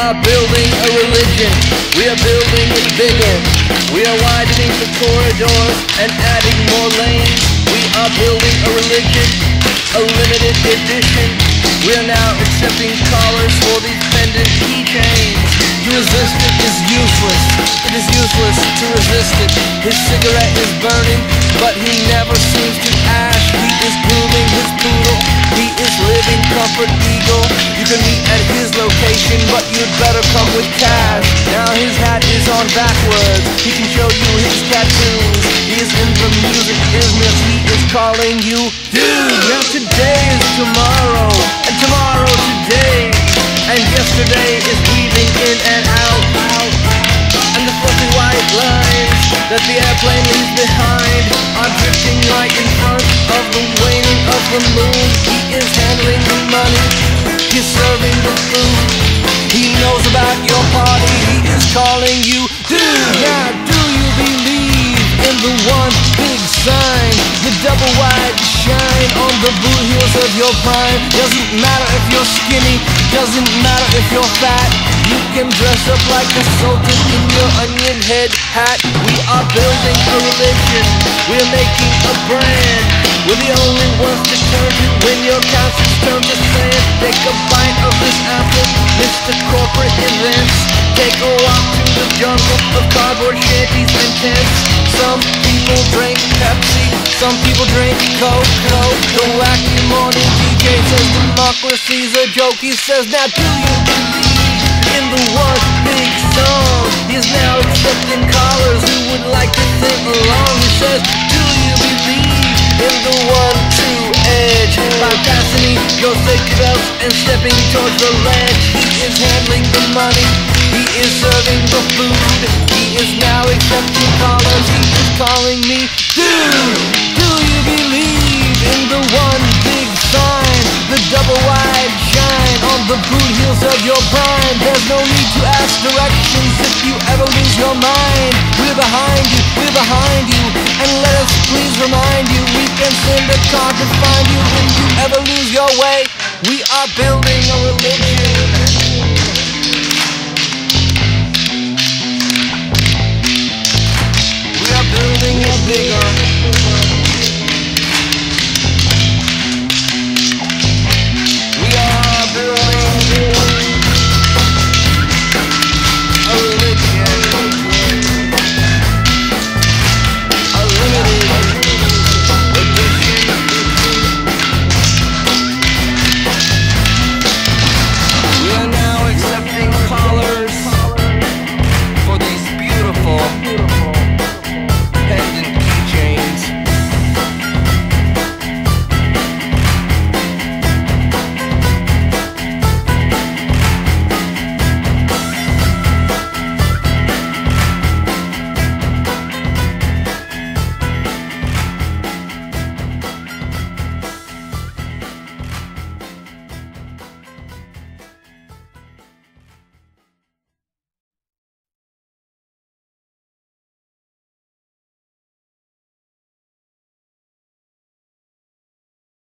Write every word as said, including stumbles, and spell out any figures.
are building a religion. We are building it bigger. We are widening the corridors and adding more lanes. We are building a religion, a limited edition. We are now accepting collars for these pendant keychains. To resist it is useless. It is useless to resist it. His cigarette is burning, but he never seems to ash. He is grooming his poodle. He is living comfort eagle. You can meet at his location, but you'd better come with cash. Now his hat is on backwards. He can show you his tattoos. He is in the music business. He is calling you dude. Now today is tomorrow, and tomorrow today, and yesterday is weaving in and out, out. And the fluffy white lines that the airplane leaves behind are drifting right in front of the waning of the moon. He is handling the money, he's serving the food. He knows about your party, he is calling you dude. Now do you believe in the one big sign, the double wide shine on the boot heels of your prime? Doesn't matter if you're skinny, doesn't matter if you're fat. You can dress up like a sultan in your onion head hat. We are building a religion, we're making a brand. We're the only ones to turn to when your couches turn to sand. Take a bite of this apple, Mister Corporate Events. Take a walk through the jungle of cardboard shanties and tents. Some people drink Pepsi, some people drink Coke, Coke. The wacky morning D J says democracy's a joke. He says, now do you believe in the one big song? He is now accepting callers who would like to sing along. He says, do you believe in the one true edge? By fastening your safety belts and stepping towards the ledge. He is handling the money, he is serving the food. He is now accepting callers, he is calling me dude. Do you believe in the one big sign, the double wide shine on the boot heels of your prime? There's no need to ask directions if you ever lose your mind. We're behind you, we're behind you, and let us please remind you, we can send a car to find you if you ever lose your way. We are building a religion,